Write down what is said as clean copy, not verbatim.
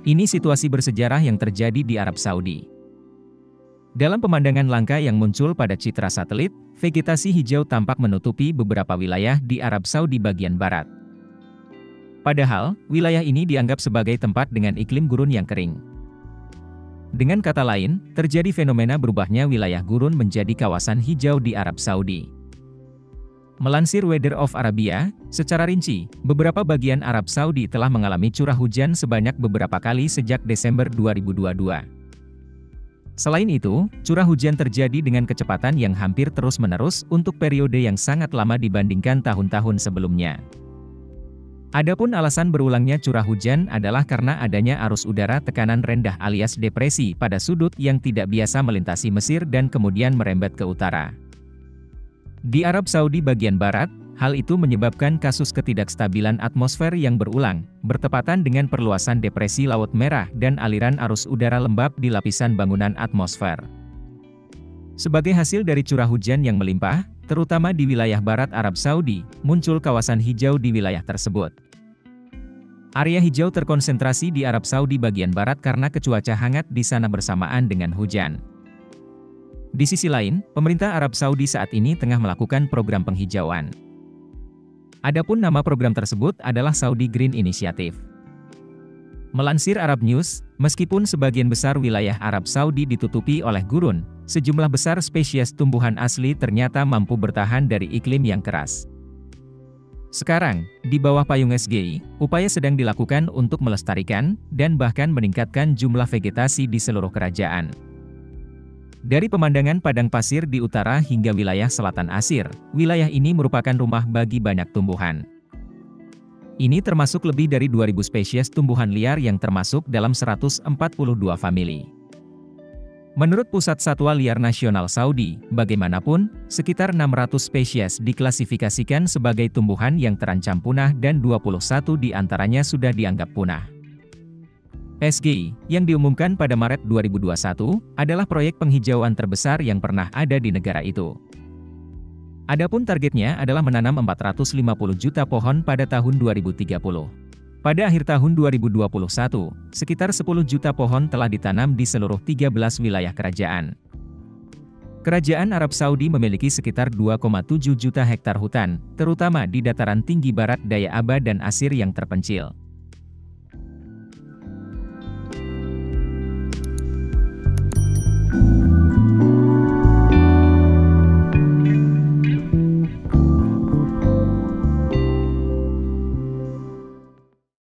Ini situasi bersejarah yang terjadi di Arab Saudi. Dalam pemandangan langka yang muncul pada citra satelit, vegetasi hijau tampak menutupi beberapa wilayah di Arab Saudi bagian barat. Padahal, wilayah ini dianggap sebagai tempat dengan iklim gurun yang kering. Dengan kata lain, terjadi fenomena berubahnya wilayah gurun menjadi kawasan hijau di Arab Saudi. Melansir Weather of Arabia, secara rinci, beberapa bagian Arab Saudi telah mengalami curah hujan sebanyak beberapa kali sejak Desember 2022. Selain itu, curah hujan terjadi dengan kecepatan yang hampir terus-menerus untuk periode yang sangat lama dibandingkan tahun-tahun sebelumnya. Adapun alasan berulangnya curah hujan adalah karena adanya arus udara tekanan rendah alias depresi pada sudut yang tidak biasa melintasi Mesir dan kemudian merembet ke utara. Di Arab Saudi bagian barat, hal itu menyebabkan kasus ketidakstabilan atmosfer yang berulang, bertepatan dengan perluasan depresi Laut Merah dan aliran arus udara lembab di lapisan bangunan atmosfer. Sebagai hasil dari curah hujan yang melimpah, terutama di wilayah barat Arab Saudi, muncul kawasan hijau di wilayah tersebut. Area hijau terkonsentrasi di Arab Saudi bagian barat karena cuaca hangat di sana bersamaan dengan hujan. Di sisi lain, pemerintah Arab Saudi saat ini tengah melakukan program penghijauan. Adapun nama program tersebut adalah Saudi Green Initiative. Melansir Arab News, meskipun sebagian besar wilayah Arab Saudi ditutupi oleh gurun, sejumlah besar spesies tumbuhan asli ternyata mampu bertahan dari iklim yang keras. Sekarang, di bawah payung SGI, upaya sedang dilakukan untuk melestarikan dan bahkan meningkatkan jumlah vegetasi di seluruh kerajaan. Dari pemandangan padang pasir di utara hingga wilayah selatan Asir, wilayah ini merupakan rumah bagi banyak tumbuhan. Ini termasuk lebih dari 2.000 spesies tumbuhan liar yang termasuk dalam 142 famili. Menurut Pusat Satwa Liar Nasional Saudi, bagaimanapun, sekitar 600 spesies diklasifikasikan sebagai tumbuhan yang terancam punah dan 21 diantaranya sudah dianggap punah. SGI, yang diumumkan pada Maret 2021, adalah proyek penghijauan terbesar yang pernah ada di negara itu. Adapun targetnya adalah menanam 450 juta pohon pada tahun 2030. Pada akhir tahun 2021, sekitar 10 juta pohon telah ditanam di seluruh 13 wilayah kerajaan. Kerajaan Arab Saudi memiliki sekitar 2,7 juta hektar hutan, terutama di dataran tinggi barat Daya Aba dan Asir yang terpencil.